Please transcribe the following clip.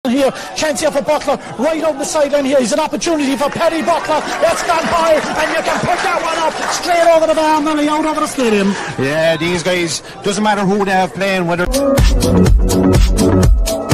Here, chance here for Butler, right on the sideline here. He's an opportunity for Paddy Butler. That's gone high, and you can put that one up straight over the bar, nearly out over the stadium. Yeah, these guys, doesn't matter who they have playing, whether